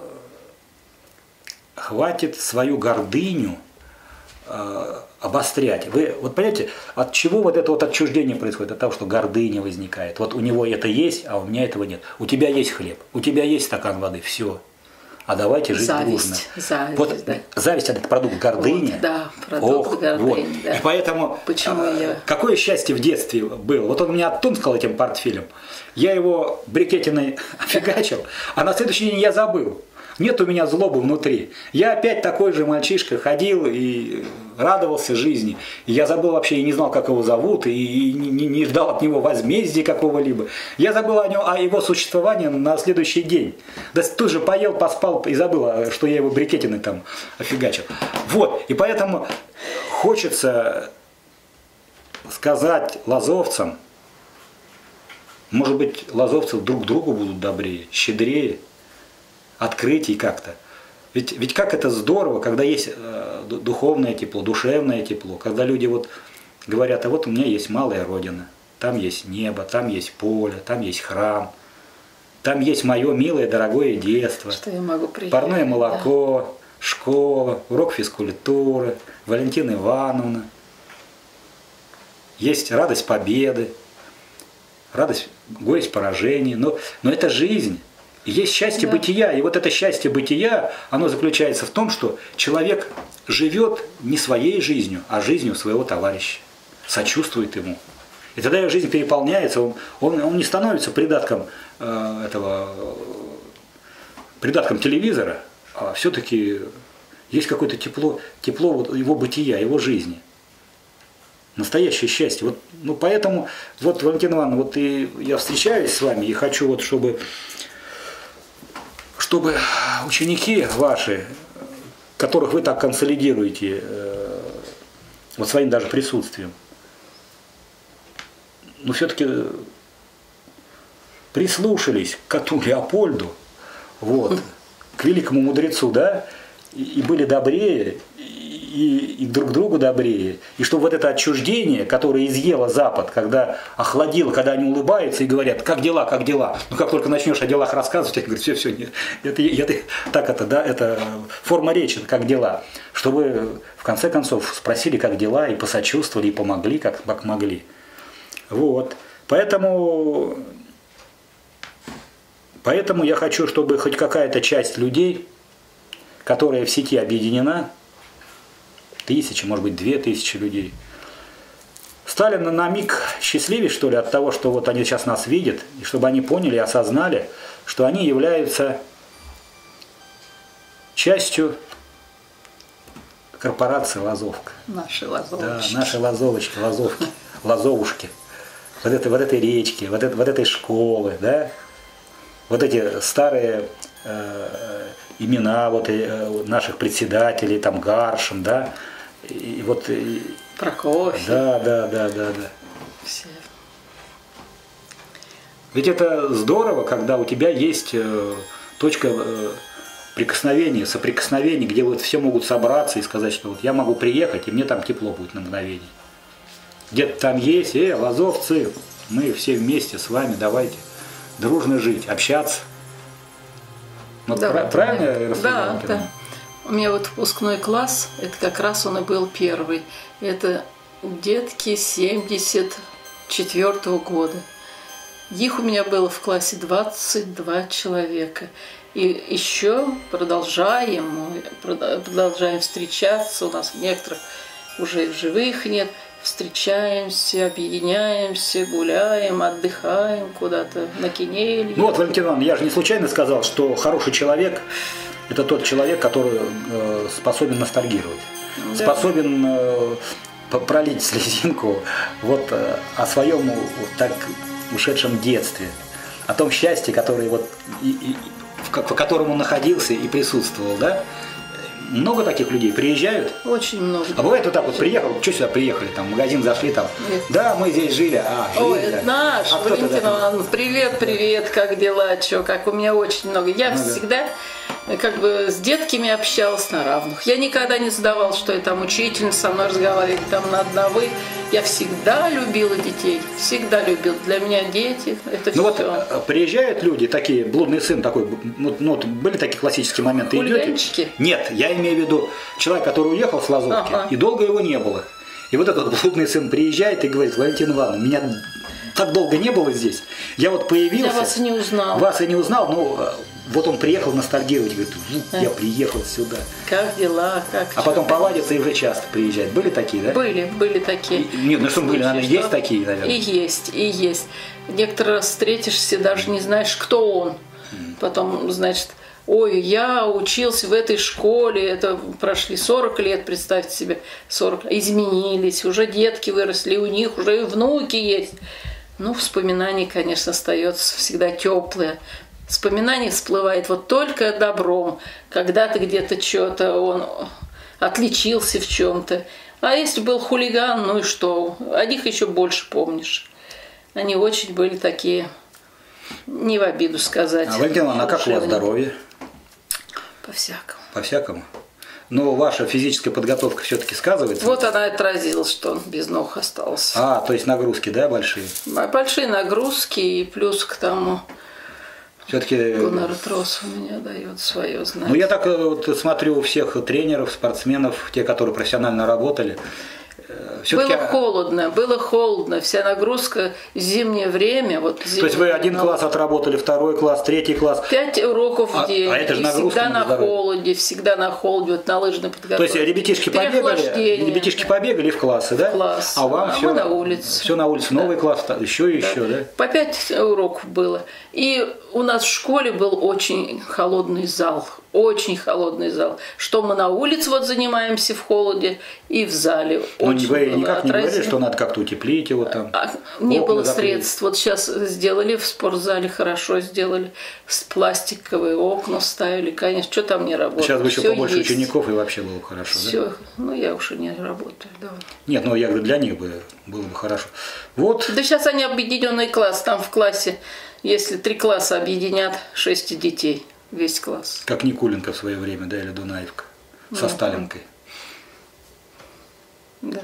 хватит свою гордыню э, обострять. Вы вот понимаете, от чего вот это вот отчуждение происходит? От того, что гордыня возникает. Вот у него это есть, а у меня этого нет. У тебя есть хлеб, у тебя есть стакан воды, все. А давайте жить зависть, дружно. Зависть, вот да. Зависть – это продукт гордыни. Вот, да, продукт Ох, гордыни. Вот. Да. И поэтому Почему а, я... какое счастье в детстве было. Вот он меня оттунскал этим портфелем. Я его брикетиной офигачил, а на следующий день я забыл. Нет у меня злобы внутри. Я опять такой же мальчишка ходил и радовался жизни. И я забыл вообще, и не знал, как его зовут, и не, не ждал от него возмездия какого-либо. Я забыл о, нем, о его существовании на следующий день. Да тут же поел, поспал и забыл, что я его брикетиной там офигачил. Вот, и поэтому хочется сказать лазовцам, может быть, лазовцы друг другу будут добрее, щедрее, открытий как-то. Ведь, ведь как это здорово, когда есть э, духовное тепло, душевное тепло, когда люди вот говорят, а вот у меня есть малая родина, там есть небо, там есть поле, там есть храм, там есть мое милое, дорогое детство, что я могу приехать, парное молоко, да. Школа, урок физкультуры, Валентина Ивановна, есть радость победы, радость, горесть поражений, но, но это жизнь. Есть счастье да. бытия, и вот это счастье бытия, оно заключается в том, что человек живет не своей жизнью, а жизнью своего товарища, сочувствует ему. И тогда его жизнь переполняется, он, он, он не становится придатком э, этого, придатком телевизора, а все-таки есть какое-то тепло, тепло вот его бытия, его жизни. Настоящее счастье. Вот, ну, поэтому, вот, Валентина Ивановна, вот и я встречаюсь с вами и хочу, вот, чтобы... чтобы ученики ваши, которых вы так консолидируете э, вот своим даже присутствием, но все-таки прислушались к коту Леопольду, вот, к великому мудрецу, да, и, и были добрее, и, и, и друг к другу добрее. И чтобы вот это отчуждение, которое изъело Запад, когда охладило, когда они улыбаются и говорят, как дела, как дела. Но как только начнешь о делах рассказывать, они говорят, все, все, нет. Это, это, так это, да, это форма речи, как дела. Чтобы в конце концов спросили, как дела, и посочувствовали, и помогли, как, как могли. Вот. Поэтому, поэтому я хочу, чтобы хоть какая-то часть людей, которая в сети объединена, тысячи, может быть, две тысячи людей, стали на, на миг счастливее, что ли, от того, что вот они сейчас нас видят, и чтобы они поняли и осознали, что они являются частью корпорации «Лазовка». Наши лазовочки. Да, наши лазовочки, лазовки, лазовушки. Вот этой, вот этой речки, вот, это, вот этой школы, да, вот эти старые э, имена вот, э, наших председателей, там Гаршин, да, и вот... И, Прокофьев. Да, да, да, да, да. Все. Ведь это здорово, когда у тебя есть э, точка э, прикосновения, соприкосновения, где вот все могут собраться и сказать, что вот я могу приехать, и мне там тепло будет на мгновение. Где-то там есть, э, лазовцы, мы все вместе с вами, давайте дружно жить, общаться. Вот Да, пра- правильно да, я рассказал? Да, да. У меня вот выпускной класс, это как раз он и был первый. Это детки семьдесят четвёртого года. Их у меня было в классе двадцать два человека. И еще продолжаем, мы продолжаем встречаться. У нас некоторых уже в живых нет. Встречаемся, объединяемся, гуляем, отдыхаем куда-то на Кинель. Ну вот, Валентина Ивановна, я же не случайно сказал, что хороший человек – это тот человек, который э, способен ностальгировать, да. Способен э, пролить слезинку вот, э, о своем вот, так ушедшем детстве, о том счастье, которое вот, и, и, в, в котором он находился и присутствовал, да? Много таких людей приезжают? Очень много. А бывает вот так вот, приехал, что сюда приехали, там, в магазин зашли, там, нет. Да, мы здесь жили, а, жили. Ой, да. это наш, а Валентина Ивановна, привет, привет, как дела, что, как, у меня очень много. Я ну, всегда да. как бы с детками общалась на равных. Я никогда не задавала, что я там учительница, со мной разговаривает там на одного. Я всегда любила детей, всегда любила. Для меня дети, это ну все. Вот приезжают люди, такие, блудный сын такой, ну, ну были такие классические моменты. Хулиганчики? Идете? Нет, я имею в виду человек, который уехал с Лазовки, ага. и долго его не было. И вот этот блудный сын приезжает и говорит, Валентина Ивановна, меня так долго не было здесь, я вот появился. Я вас и не узнал. Вас и не узнал, но вот он приехал ностальгировать, говорит, ну, а? я приехал сюда. Как дела, как... А потом повадится и уже часто приезжает. Были такие, да? Были, были такие. И, нет, ну что были, наверное, есть такие, наверное. И есть, и есть. Некоторые раз встретишься, даже не знаешь, кто он. Mm. Потом, значит, ой, я учился в этой школе, это прошли сорок лет, представьте себе, сорок, изменились, уже детки выросли, у них уже и внуки есть. Ну, вспоминание, конечно, остается всегда теплое. Вспоминание всплывает вот только добром, когда ты где-то что-то, он отличился в чем-то. А если был хулиган, ну и что? О них еще больше помнишь. Они очень были такие, не в обиду сказать. А, Валентина Ивановна, а как у вас здоровье? По-всякому. По-всякому? Но ваша физическая подготовка все-таки сказывается? Вот она и отразилась, что он без ног остался. А, то есть нагрузки, да, большие? Большие нагрузки и плюс к тому... Все-таки... Гоноротрос у меня дает свое знание. Ну, я так вот смотрю у всех тренеров, спортсменов, те, которые профессионально работали. Было холодно, было холодно, вся нагрузка, зимнее время. Вот зимнее, то есть вы один но... класс отработали, второй класс, третий класс. Пять уроков в день. А, а это же нагрузка всегда на, на холоде, всегда на холоде, вот на лыжной подготовке. То есть ребятишки побегали, ребятишки побегали в классы, да? В класс. А вам а все на улице. Все на улице, новый да. класс, еще и да. еще, да? По пять уроков было. И у нас в школе был очень холодный зал. Очень холодный зал. Что мы на улице вот занимаемся в холоде и в зале. Но вы никак не говорили, что надо как-то утеплить его там? А, не было средств. Вот сейчас сделали в спортзале, хорошо сделали. Пластиковые окна ставили. Конечно, что там не работает. Сейчас бы еще Всё побольше есть. учеников и вообще было бы хорошо. Все. Да? Ну, я уже не работаю. Да. Нет, ну я говорю, для них бы было бы хорошо. Вот. Да сейчас они объединенный класс. Там в классе, если три класса объединят, шесть детей. Весь класс. Как Никуленко в свое время, да, или Дунаевка со ну, Сталинкой. Да.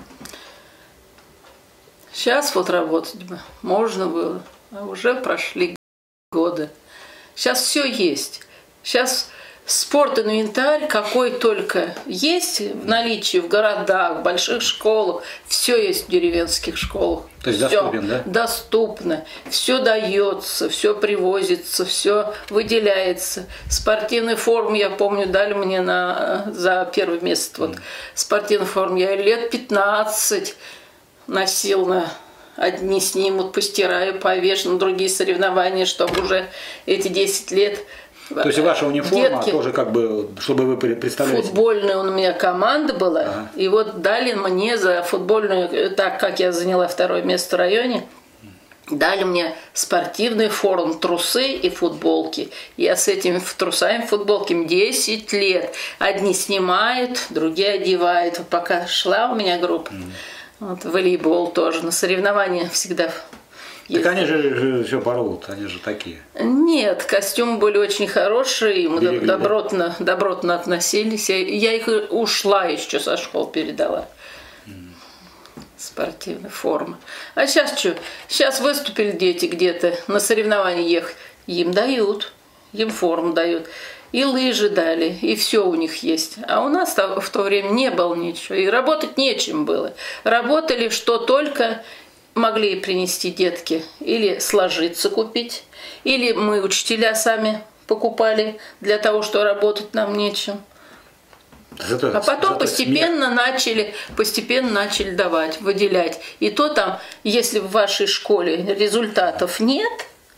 Сейчас вот работать бы можно было, а уже прошли годы. Сейчас все есть. Сейчас спорт-инвентарь какой только есть в наличии в городах, в больших школах. Все есть в деревенских школах. То есть всё доступен, да? Доступно. Все дается, все привозится, все выделяется. Спортивный форм, я помню, дали мне на, за первое место. Вот, спортивный форм я лет пятнадцать носил на... Одни снимут, постираю, повешу на другие соревнования, чтобы уже эти десять лет... То есть ваша униформа детки, тоже как бы, чтобы вы представляете? Футбольная у меня команда была, ага. И вот дали мне за футбольную, так как я заняла второе место в районе, дали мне спортивный форм, трусы и футболки. Я с этими трусами, футболками десять лет. Одни снимают, другие одевают. Пока шла у меня группа. Mm. Вот, волейбол тоже, на соревнования всегда. Так они же все порвут, они же такие. Нет, костюмы были очень хорошие, мы Берегли, добротно, да? добротно относились. Я, я их ушла еще со школ передала. Mm. Спортивная форма. А сейчас что? Сейчас выступили дети где-то на соревнования ехать. Им дают, им форму дают. И лыжи дали, и все у них есть. А у нас в то время не было ничего. И работать нечем было. Работали, что только могли принести детки. Или сложиться купить, или мы, учителя, сами покупали для того, что работать нам нечем. Зато, а потом зато постепенно смех. начали, постепенно начали давать, выделять. И то там, если в вашей школе результатов нет,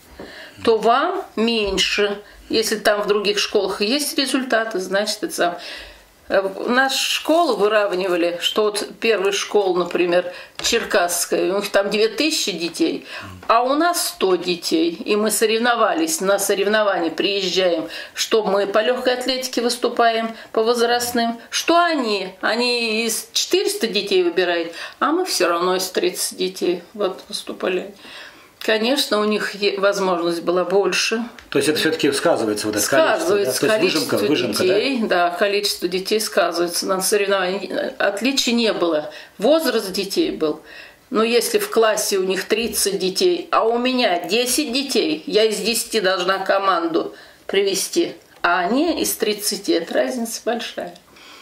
то вам меньше. Если там в других школах есть результаты, значит, это сам. Нашу школу выравнивали, что вот первая школа, например, Черкасская, у них там две тысячи детей, а у нас сто детей. И мы соревновались, на соревнования приезжаем, что мы по легкой атлетике выступаем, по возрастным, что они, они из четырёхсот детей выбирают, а мы все равно из тридцати детей вот выступали. Конечно, у них возможность была больше. То есть это все-таки сказывается вот это сказывается, количество, да? То есть количество выжимка, выжимка, детей, да? да, количество детей сказывается на соревнованиях. Отличий не было. Возраст детей был. Но если в классе у них тридцать детей, а у меня десять детей, я из десяти должна команду привести, а они из тридцати, это разница большая.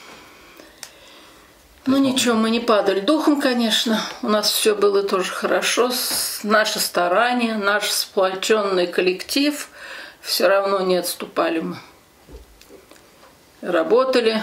Ну ничего, мы не падали духом, конечно. У нас все было тоже хорошо. Наши старания, наш сплоченный коллектив. Все равно не отступали мы. Работали.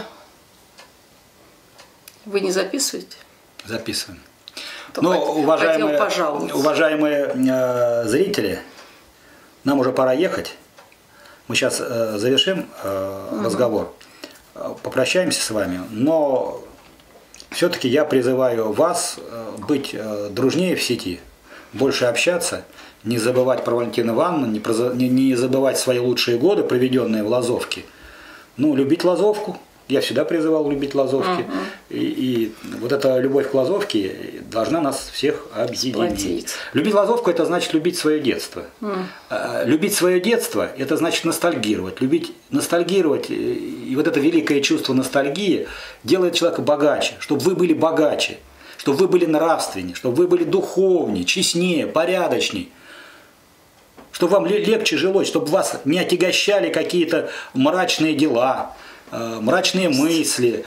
Вы не записываете? Записываем. То ну, хотел, уважаемые, хотел уважаемые э, зрители, нам уже пора ехать. Мы сейчас э, завершим э, угу. разговор. Попрощаемся с вами. Но... Все-таки я призываю вас быть дружнее в сети, больше общаться, не забывать про Валентину Ивановну, не, не забывать свои лучшие годы, проведенные в Лазовке. Ну, любить Лазовку. Я всегда призывал любить Лазовки. Uh-huh. И, и вот эта любовь к Лазовке должна нас всех объединить. Сплотить. Любить Лазовку – это значит любить свое детство. Uh-huh. Любить свое детство – это значит ностальгировать. Любить, ностальгировать, и вот это великое чувство ностальгии делает человека богаче, чтобы вы были богаче, чтобы вы были нравственнее, чтобы вы были духовнее, честнее, порядочнее. Чтобы вам легче жилось, чтобы вас не отягощали какие-то мрачные дела, мрачные мысли,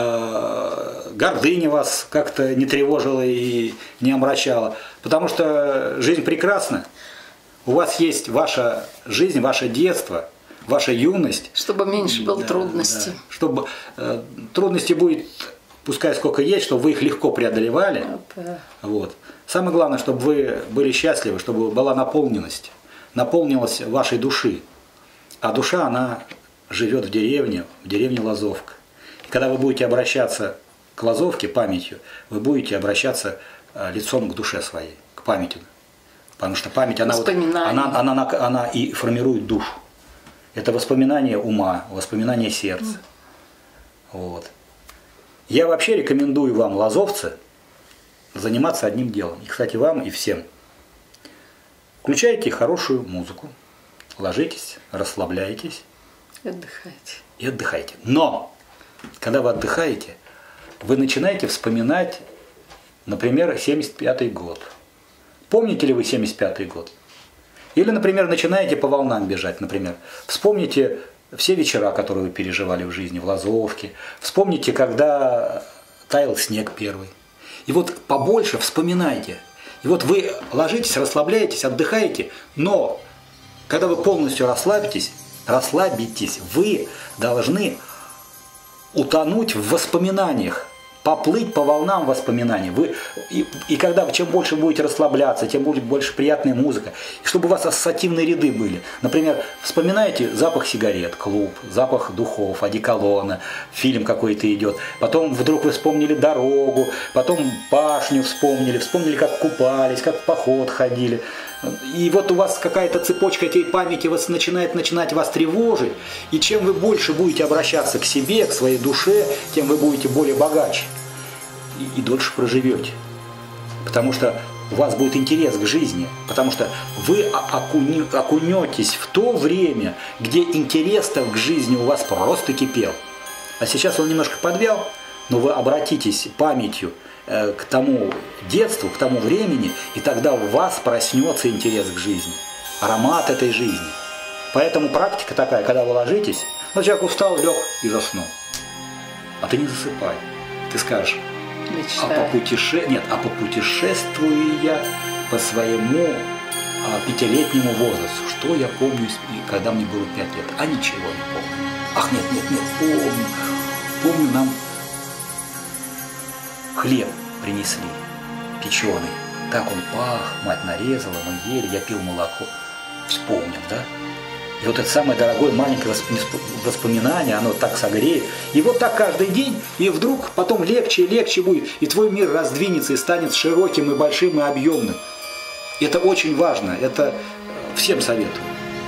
гордыня вас как-то не тревожила и не омрачала. Потому что жизнь прекрасна. У вас есть ваша жизнь, ваше детство, ваша юность. Чтобы меньше было да, трудностей. Да. Чтобы э, трудностей будет, пускай сколько есть, чтобы вы их легко преодолевали. Это... Вот. Самое главное, чтобы вы были счастливы, чтобы была наполненность. Наполнилась вашей души. А душа, она... живет в деревне, в деревне Лазовка. И когда вы будете обращаться к Лазовке памятью, вы будете обращаться лицом к душе своей, к памяти. Потому что память, она, вот, она, она, она, она и формирует душу. Это воспоминание ума, воспоминание сердца. Вот. Я вообще рекомендую вам, лазовцы, заниматься одним делом. И, кстати, вам и всем. Включайте хорошую музыку, ложитесь, расслабляйтесь. И отдыхайте. И отдыхайте. Но, когда вы отдыхаете, вы начинаете вспоминать, например, семьдесят пятый год. Помните ли вы семьдесят пятый год? Или, например, начинаете по волнам бежать, например. Вспомните все вечера, которые вы переживали в жизни, в Лазовке. Вспомните, когда таял снег первый. И вот побольше вспоминайте. И вот вы ложитесь, расслабляетесь, отдыхаете, но когда вы полностью расслабитесь, расслабитесь, вы должны утонуть в воспоминаниях, поплыть по волнам воспоминаний. Вы, и, и когда чем больше будете расслабляться, тем будет больше приятная музыка. И чтобы у вас ассоциативные ряды были. Например, вспоминаете запах сигарет, клуб, запах духов, одеколона, фильм какой-то идет. Потом вдруг вы вспомнили дорогу, потом башню вспомнили, вспомнили, как купались, как в поход ходили. И вот у вас какая-то цепочка этой памяти вас начинает, начинать вас тревожить. И чем вы больше будете обращаться к себе, к своей душе, тем вы будете более богаче. И, и дольше проживете. Потому что у вас будет интерес к жизни. Потому что вы окуни, окунетесь в то время, где интерес-то к жизни у вас просто кипел. А сейчас он немножко подвял, но вы обратитесь памятью к тому детству, к тому времени, и тогда у вас проснется интерес к жизни, аромат этой жизни. Поэтому практика такая, когда вы ложитесь, ну, человек устал, лег и заснул. А ты не засыпай. Ты скажешь, а попутеше... Нет, а попутешествую я по своему а, пятилетнему возрасту. Что я помню, когда мне было пять лет? А ничего не помню. Ах, нет, нет, нет, помню. Помню, нам хлеб принесли, печеный. Так он пах, мать нарезала, мы ели, я пил молоко. Вспомнил, да? И вот это самое дорогое маленькое воспоминание, оно так согреет. И вот так каждый день, и вдруг потом легче и легче будет. И твой мир раздвинется и станет широким, и большим, и объемным. Это очень важно, это всем советую.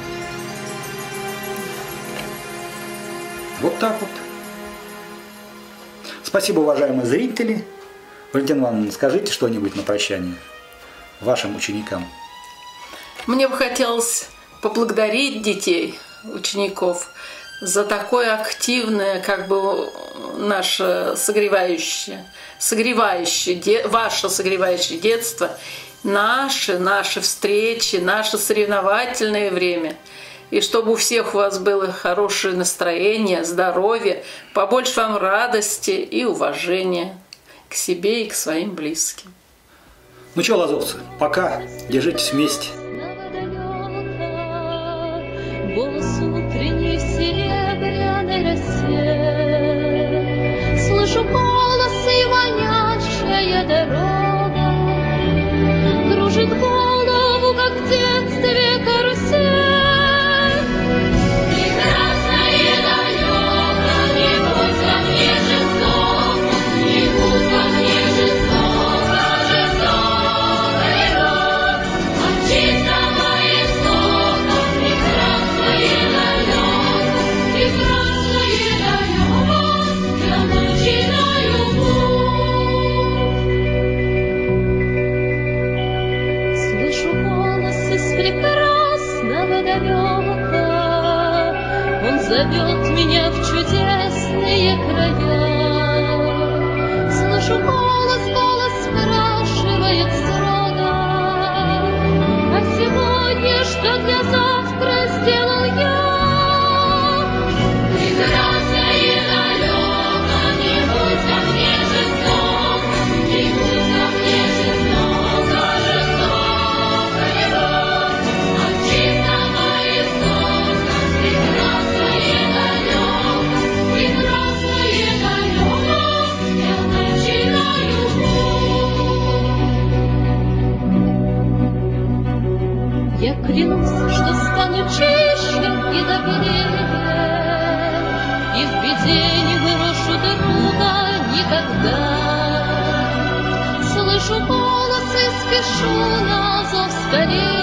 Вот так вот. Спасибо, уважаемые зрители. Валентина Ивановна, скажите что-нибудь на прощание вашим ученикам. Мне бы хотелось поблагодарить детей, учеников, за такое активное, как бы, наше согревающее, согревающее, ваше согревающее детство, наши, наши встречи, наше соревновательное время. И чтобы у всех у вас было хорошее настроение, здоровье, побольше вам радости и уважения к себе и к своим близким. Ну что, лазовцы, пока, держитесь вместе. Голос утренний в серебряной росе. Слышу голос и манящая дорога. Кружит голову, как в детстве карусель. Зовет меня в чудесные края. Слышу голос, голос спрашивает строго: а сегодня что для завтра сделал я? Прекрасно и далеко, не будь ко мне жестоко, не будь ко мне жестоко, жестоко его. От чистого истока прекрасно. Я клянусь, что стану чище и добрее, и в беде не брошу друга никогда. Слышу голос и спешу на зов скорее.